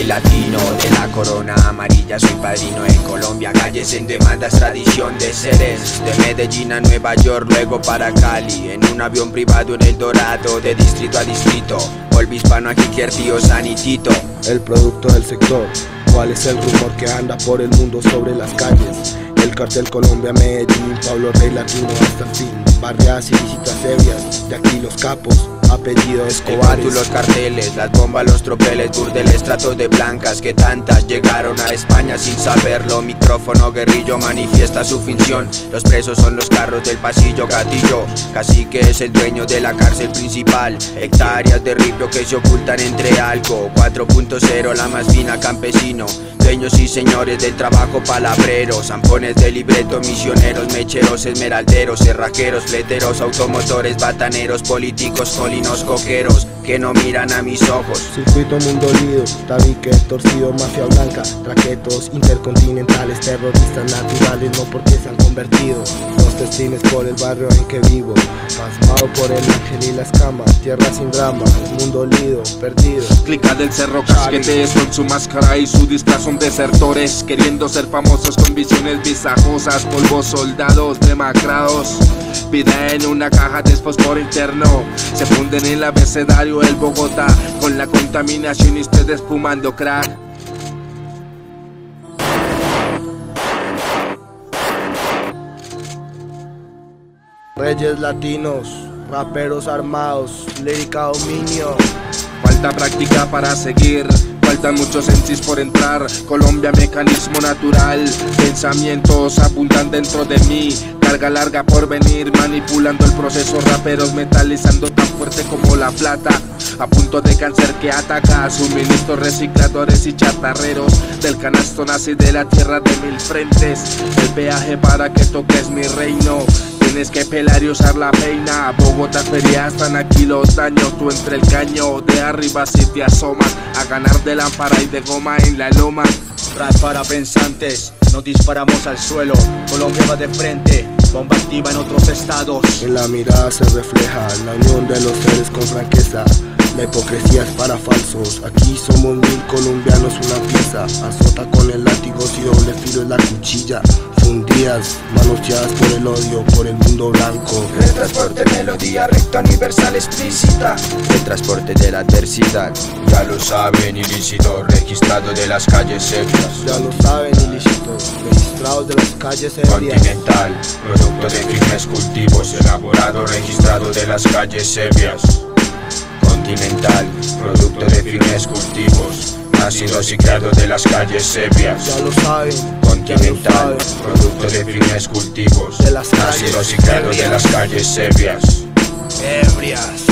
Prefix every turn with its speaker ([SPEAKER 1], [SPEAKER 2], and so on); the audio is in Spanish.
[SPEAKER 1] latino, de la corona amarilla soy padrino. En Colombia calles en demandas, tradición de seres. De Medellín a Nueva York, luego para Cali, en un avión privado en El Dorado, de distrito a distrito. Polvo hispano, aquí tío Sanitito.
[SPEAKER 2] El producto del sector, ¿cuál es el rumor que anda por el mundo sobre las calles? El cartel Colombia, Medellín, Pablo Rey Latino hasta el fin. Barriadas ilícitas ebrias, de aquí los capos, apellido Escobares.
[SPEAKER 1] Los carteles, las bombas, los tropeles, burdeles, tratos de blancas, que tantas llegaron a España sin saberlo. Micrófono guerrillo manifiesta su finción. Los presos son los carros del pasillo, gatillo. Cacique es el dueño de la cárcel principal. Hectáreas de ripio que se ocultan entre algo. 4.0, la más fina, campesino. Dueños y señores del trabajo palabrero. Zampones de libreto, misioneros, mecheros, esmeralderos, cerrajeros, fleteros, automotores, bataneros, políticos, colinos, coqueros, que no miran a mis ojos.
[SPEAKER 2] Circuito mundo lido, tabique torcido, mafia blanca, traquetos intercontinentales, terroristas naturales, no porque se han convertido. Los testines por el barrio en que vivo, pasmado por el ángel y la escama, tierra sin drama, mundo lido, perdido.
[SPEAKER 3] Clica del cerro, casquetes con su máscara y su disfraz son desertores, queriendo ser famosos con visiones visajosas, polvos soldados demacrados. Vida en una caja de fósforo interno, se funden en el abecedario del Bogotá, con la contaminación y ustedes fumando crack.
[SPEAKER 2] Reyes latinos, raperos armados, lírica dominio.
[SPEAKER 3] Falta práctica para seguir, faltan muchos MCs por entrar. Colombia, mecanismo natural, pensamientos apuntan dentro de mí. Carga larga por venir, manipulando el proceso. Raperos metalizando tan fuerte como la plata, a punto de cáncer que ataca. Suministros, recicladores y chatarreros, del canasto nace de la tierra de mil frentes. El peaje para que toques mi reino, tienes que pelar y usar la peina. Bogotá, feria, están aquí los daños. Tú entre el caño de arriba si te asomas, a ganar de lámpara y de goma en la loma.
[SPEAKER 1] Rap para pensantes, no disparamos al suelo. Colombia va de frente, bomba activa en otros estados.
[SPEAKER 2] En la mirada se refleja la unión de los seres con franqueza. La hipocresía es para falsos, aquí somos 1000 colombianos una pieza. Azota con el látigo y doble filo es la cuchilla. Fundidas, manoseadas por el odio, por el mundo blanco.
[SPEAKER 1] El transporte, melodía recta, universal, explícita. El transporte de la adversidad, ya lo saben, ilícito, registrado de las calles sepias.
[SPEAKER 2] Ya lo saben, ilícito, registrados de las calles sepias.
[SPEAKER 1] Continental, producto de firmes cultivos, elaborado, registrado de las calles sepias. Continental, producto de firmes cultivos, nacidos y criados de las calles sepias.
[SPEAKER 2] Ya lo saben.
[SPEAKER 1] Continental, producto de firmes cultivos, nacidos y criados de las calles sepias.
[SPEAKER 2] Ebrias.